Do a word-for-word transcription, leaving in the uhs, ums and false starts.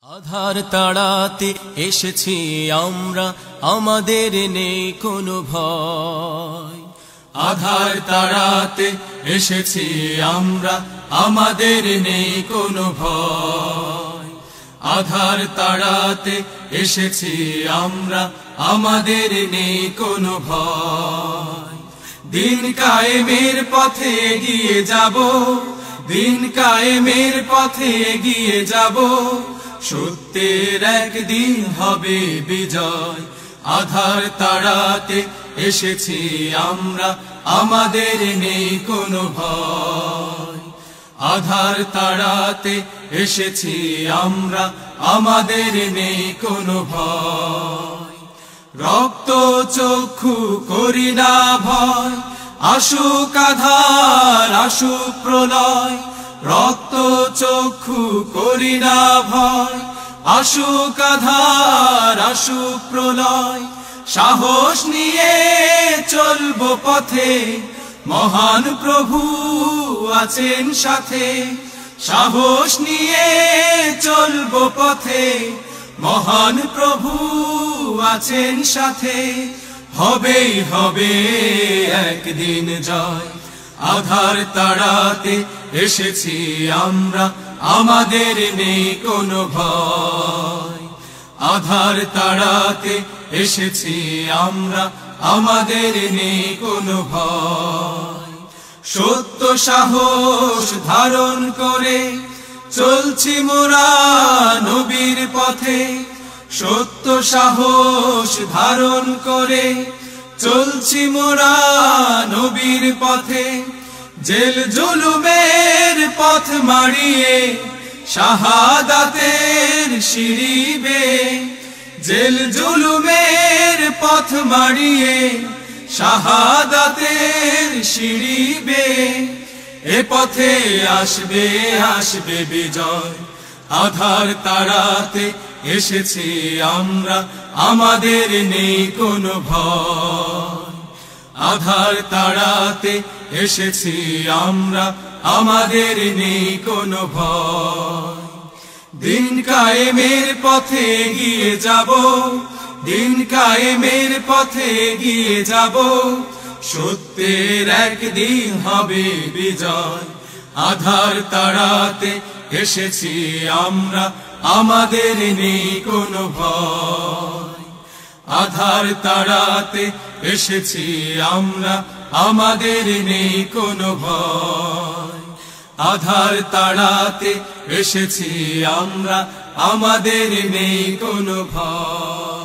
আধার তাড়াতে এসেছি আমরা, আমাদের নেই কোনো ভয়। আধার তাড়াতে এসেছি আমরা, আমাদের নেই কোনো ভয়। আধার তাড়াতে এসেছি আমরা, আমাদের নেই কোনো ভয়। দিন কায়েমের পথে এগিয়ে যাব, দিন কায়েমের পথে এগিয়ে যাব, সত্যের একদিন হবে বিজয়। আধার তাড়াতে এসেছি আমরা, আমাদের নেই কোনো ভয়। আধার তাড়াতে এসেছি আমরা, আমাদের নেই কোনো ভয়। রক্ত চক্ষু করি না ভয়, আসুক আধার আসুক প্রলয়। রক্ত চক্ষু করি না ভয়, আসুক আধার আসুক প্রলয়। সাহস নিয়ে চলবো পথে, মহান প্রভু আছেন সাথে। সাহস নিয়ে চলবো পথে, মহান প্রভু আছেন সাথে। হবেই হবে একদিন জয়। আধার তাড়াতে এসেছি আমরা, আমাদের নেই কোনো ভয়। আধার তাড়াতে এসেছি আমরা, আমাদের নেই কোনো ভয়। সত্য সাহস ধারণ করে চলছি মোরা নবীর পথে। সত্য সাহস ধারণ করে চলছি মোরা নবীর পথে। জেল জুলুমের পথ মাড়িয়ে শাহাদাতের সিঁড়ি বেয়ে। জেল জুলুমের পথ মাড়িয়ে শাহাদাতের সিঁড়ি বেয়ে। এ পথে আসবে আসবে বিজয়। আধার তাড়াতে এসেছি আমরা, আমাদের নেই কোনো ভয়। আধার তাড়াতে এসেছি আমরা, আমাদের নেই কোনো ভয়। দিন কায়েমের পথে এগিয়ে যাব, দিন কায়েমের পথে এগিয়ে যাব, সত্যের একদিন হবে বিজয়। আধার তাড়াতে এসেছি আমরা, আমাদের নেই কোনো ভয়। আধার তাড়াতে এসেছি আমরা, আমাদের নেই কোনো ভয়। আধার তাড়াতে এসেছি আমরা, আমাদের নেই কোনো ভয়।